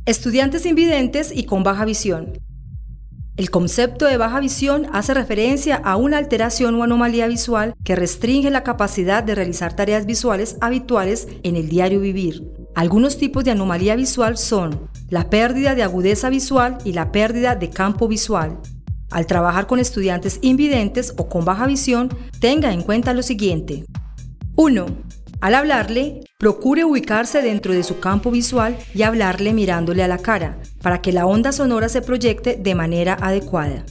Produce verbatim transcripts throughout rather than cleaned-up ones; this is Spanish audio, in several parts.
Estudiantes invidentes y con baja visión. El concepto de baja visión hace referencia a una alteración o anomalía visual que restringe la capacidad de realizar tareas visuales habituales en el diario vivir. Algunos tipos de anomalía visual son la pérdida de agudeza visual y la pérdida de campo visual. Al trabajar con estudiantes invidentes o con baja visión, tenga en cuenta lo siguiente. uno. Al hablarle, procure ubicarse dentro de su campo visual y hablarle mirándole a la cara, para que la onda sonora se proyecte de manera adecuada.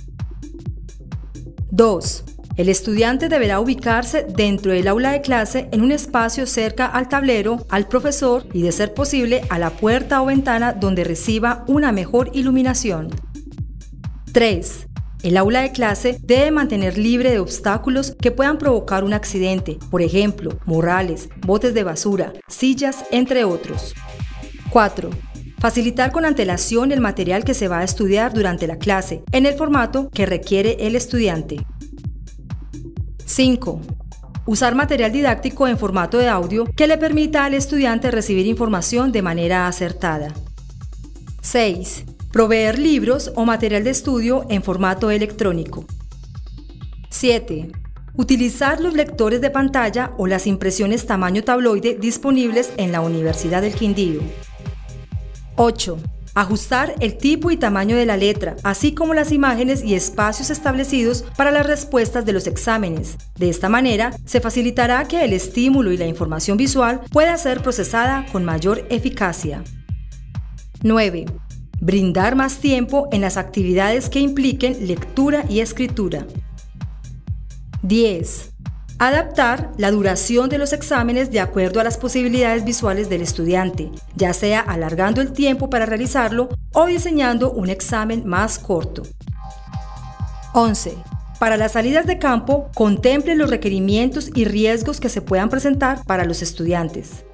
dos. El estudiante deberá ubicarse dentro del aula de clase en un espacio cerca al tablero, al profesor y, de ser posible, a la puerta o ventana donde reciba una mejor iluminación. tres. El aula de clase debe mantener libre de obstáculos que puedan provocar un accidente, por ejemplo, morrales, botes de basura, sillas, entre otros. cuatro. Facilitar con antelación el material que se va a estudiar durante la clase, en el formato que requiere el estudiante. cinco. Usar material didáctico en formato de audio que le permita al estudiante recibir información de manera acertada. seis. Proveer libros o material de estudio en formato electrónico. siete. Utilizar los lectores de pantalla o las impresiones tamaño tabloide disponibles en la Universidad del Quindío. ocho. Ajustar el tipo y tamaño de la letra, así como las imágenes y espacios establecidos para las respuestas de los exámenes. De esta manera, se facilitará que el estímulo y la información visual pueda ser procesada con mayor eficacia. nueve. Brindar más tiempo en las actividades que impliquen lectura y escritura. diez. Adaptar la duración de los exámenes de acuerdo a las posibilidades visuales del estudiante, ya sea alargando el tiempo para realizarlo o diseñando un examen más corto. once. Para las salidas de campo, contemple los requerimientos y riesgos que se puedan presentar para los estudiantes.